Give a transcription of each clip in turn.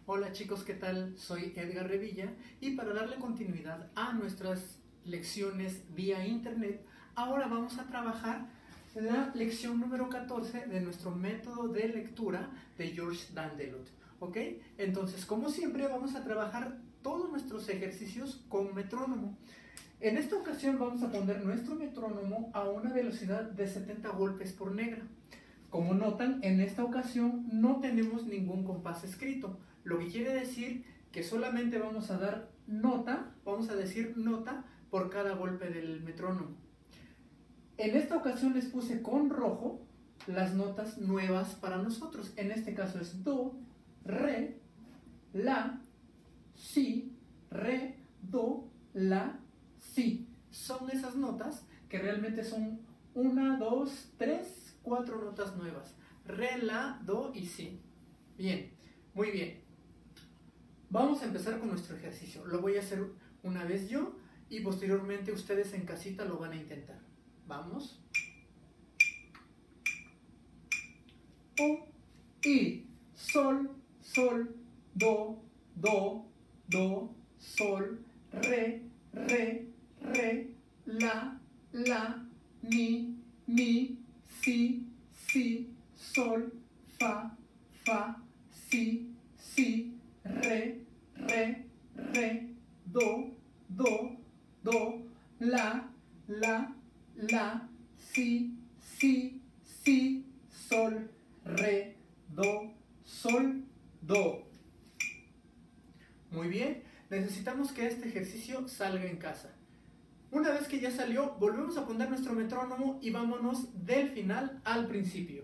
Hola chicos, ¿qué tal? Soy Edgar Revilla y para darle continuidad a nuestras lecciones vía internet, ahora vamos a trabajar la lección número 14 de nuestro método de lectura de George Dandelot. ¿Ok? Entonces, como siempre, vamos a trabajar todos nuestros ejercicios con metrónomo. En esta ocasión vamos a poner nuestro metrónomo a una velocidad de 70 golpes por negra. Como notan, en esta ocasión no tenemos ningún compás escrito, lo que quiere decir que solamente vamos a dar nota, vamos a decir nota por cada golpe del metrónomo. En esta ocasión les puse con rojo las notas nuevas para nosotros. En este caso es do, re, la, si, re, do, la, si. Son esas notas que realmente son 1, 2, 3, 4 notas nuevas. Re, la, do y si. Bien, muy bien. Vamos a empezar con nuestro ejercicio. Lo voy a hacer una vez yo y posteriormente ustedes en casita lo van a intentar. Vamos. O, y, sol, sol, do, do, do, sol, re, re, re, la, mi, si, sol, fa, si, re, do, la, si, sol, re, do, sol, do. Muy bien, necesitamos que este ejercicio salga en casa. Una vez que ya salió, volvemos a poner nuestro metrónomo y vámonos del final al principio.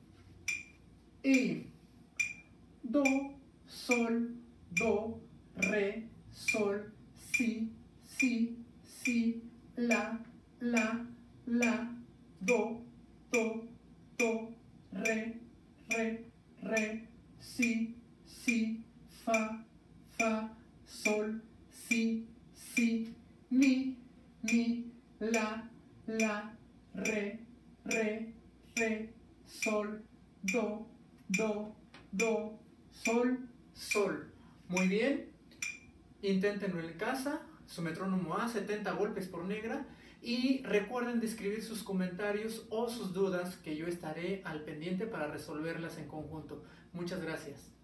Y do, sol, do, re, sol, si, la, do, re, si, fa, sol, si, mi, la, re, sol, do, sol, sol. Muy bien, inténtenlo en casa, su metrónomo a 70 golpes por negra y recuerden de escribir sus comentarios o sus dudas que yo estaré al pendiente para resolverlas en conjunto. Muchas gracias.